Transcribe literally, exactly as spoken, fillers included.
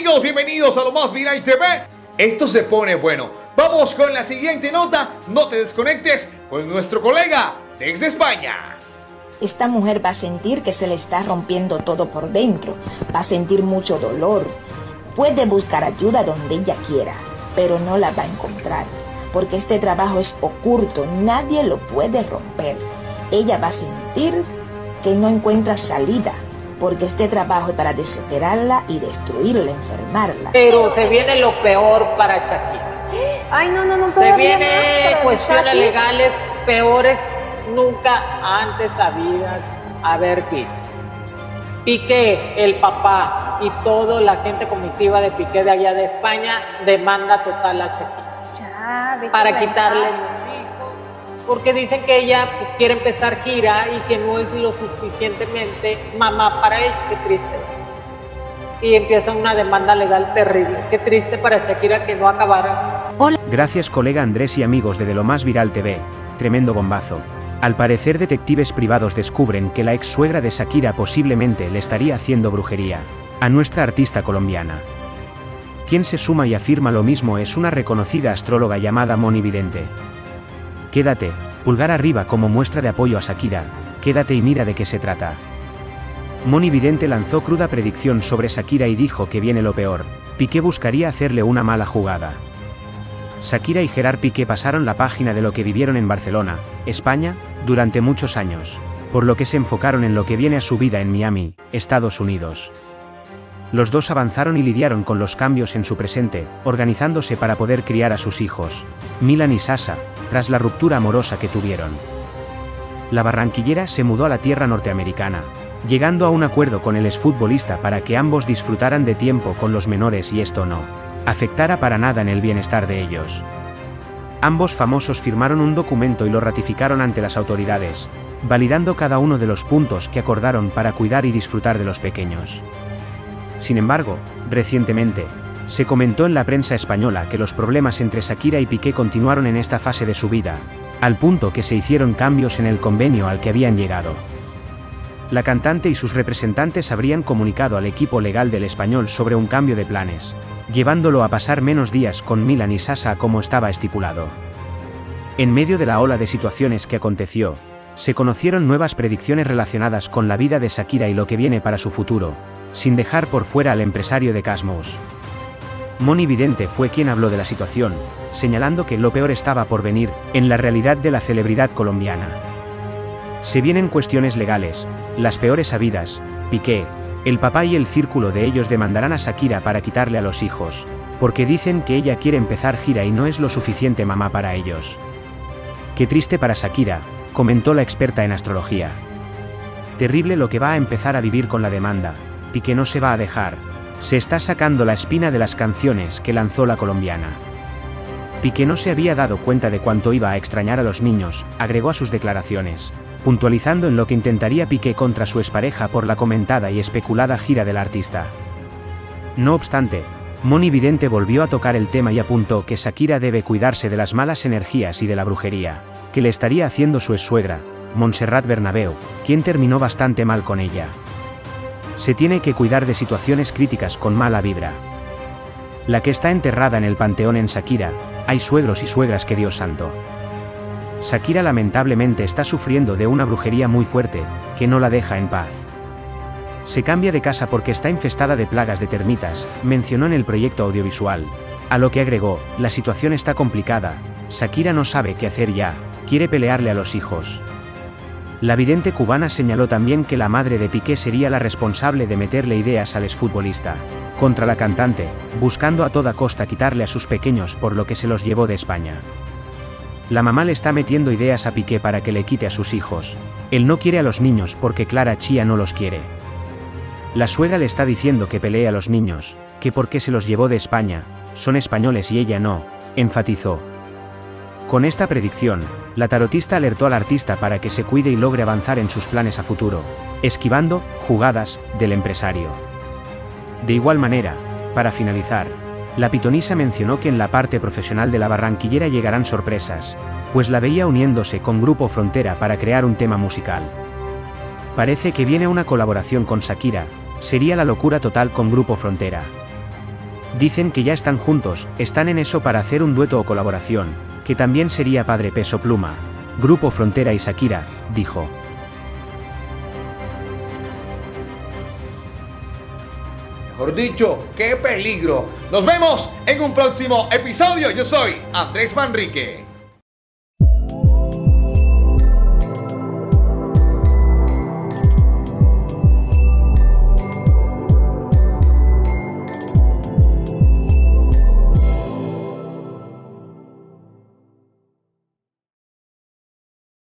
amigos, bienvenidos a Lo Más Viral T V. Esto se pone bueno. Vamos con la siguiente nota. No te desconectes con nuestro colega desde España. Esta mujer va a sentir que se le está rompiendo todo por dentro. Va a sentir mucho dolor. Puede buscar ayuda donde ella quiera, pero no la va a encontrar, porque este trabajo es oculto, nadie lo puede romper. Ella va a sentir que no encuentra salida, porque este trabajo es para desesperarla y destruirla, enfermarla. Pero se viene lo peor para Shakira. Ay, no, no, no. Se viene cuestiones legales peores nunca antes habidas haber visto. Piqué, el papá y toda la gente comitiva de Piqué de allá de España demanda total a Shakira. Ya, para quitarle los hijos, porque dicen que ella quiere empezar gira y que no es lo suficientemente mamá para ella. Qué triste. Y empieza una demanda legal terrible. Qué triste para Shakira que no acabara. Hola. Gracias colega Andrés y amigos de, de Lo Más Viral T V. Tremendo bombazo. Al parecer detectives privados descubren que la ex suegra de Shakira posiblemente le estaría haciendo brujería a nuestra artista colombiana. Quien se suma y afirma lo mismo es una reconocida astróloga llamada Moni Vidente. Quédate, pulgar arriba como muestra de apoyo a Shakira, quédate y mira de qué se trata. Moni Vidente lanzó cruda predicción sobre Shakira y dijo que viene lo peor. Piqué buscaría hacerle una mala jugada. Shakira y Gerard Piqué pasaron la página de lo que vivieron en Barcelona, España, durante muchos años, por lo que se enfocaron en lo que viene a su vida en Miami, Estados Unidos. Los dos avanzaron y lidiaron con los cambios en su presente, organizándose para poder criar a sus hijos, Milan y Sasha, tras la ruptura amorosa que tuvieron. La barranquillera se mudó a la tierra norteamericana, llegando a un acuerdo con el exfutbolista para que ambos disfrutaran de tiempo con los menores y esto no afectara para nada en el bienestar de ellos. Ambos famosos firmaron un documento y lo ratificaron ante las autoridades, validando cada uno de los puntos que acordaron para cuidar y disfrutar de los pequeños. Sin embargo, recientemente, se comentó en la prensa española que los problemas entre Shakira y Piqué continuaron en esta fase de su vida, al punto que se hicieron cambios en el convenio al que habían llegado. La cantante y sus representantes habrían comunicado al equipo legal del español sobre un cambio de planes, llevándolo a pasar menos días con Milan y Sasha como estaba estipulado. En medio de la ola de situaciones que aconteció, se conocieron nuevas predicciones relacionadas con la vida de Shakira y lo que viene para su futuro, sin dejar por fuera al empresario de Cosmos. Moni Vidente fue quien habló de la situación, señalando que lo peor estaba por venir, en la realidad de la celebridad colombiana. Se vienen cuestiones legales, las peores habidas. Piqué, el papá y el círculo de ellos demandarán a Shakira para quitarle a los hijos, porque dicen que ella quiere empezar gira y no es lo suficiente mamá para ellos. Qué triste para Shakira, comentó la experta en astrología. Terrible lo que va a empezar a vivir con la demanda. Piqué no se va a dejar. Se está sacando la espina de las canciones que lanzó la colombiana. Piqué no se había dado cuenta de cuánto iba a extrañar a los niños, agregó a sus declaraciones, puntualizando en lo que intentaría Piqué contra su expareja por la comentada y especulada gira del artista. No obstante, Moni Vidente volvió a tocar el tema y apuntó que Shakira debe cuidarse de las malas energías y de la brujería que le estaría haciendo su exsuegra, Montserrat Bernabéu, quien terminó bastante mal con ella. Se tiene que cuidar de situaciones críticas con mala vibra. La que está enterrada en el panteón en Shakira, hay suegros y suegras que Dios santo. Shakira lamentablemente está sufriendo de una brujería muy fuerte, que no la deja en paz. Se cambia de casa porque está infestada de plagas de termitas, mencionó en el proyecto audiovisual. A lo que agregó, la situación está complicada, Shakira no sabe qué hacer ya, quiere pelearle a los hijos. La vidente cubana señaló también que la madre de Piqué sería la responsable de meterle ideas al exfutbolista contra la cantante, buscando a toda costa quitarle a sus pequeños por lo que se los llevó de España. La mamá le está metiendo ideas a Piqué para que le quite a sus hijos. Él no quiere a los niños porque Clara Chía no los quiere. La suegra le está diciendo que pelee a los niños, que porque se los llevó de España, son españoles y ella no, enfatizó. Con esta predicción, la tarotista alertó al artista para que se cuide y logre avanzar en sus planes a futuro, esquivando jugadas del empresario. De igual manera, para finalizar, la pitonisa mencionó que en la parte profesional de la barranquillera llegarán sorpresas, pues la veía uniéndose con Grupo Frontera para crear un tema musical. Parece que viene una colaboración con Shakira, sería la locura total con Grupo Frontera. Dicen que ya están juntos, están en eso para hacer un dueto o colaboración, que también sería padre Peso Pluma. Grupo Frontera y Shakira, dijo. Mejor dicho, ¡qué peligro! Nos vemos en un próximo episodio. Yo soy Andrés Manrique.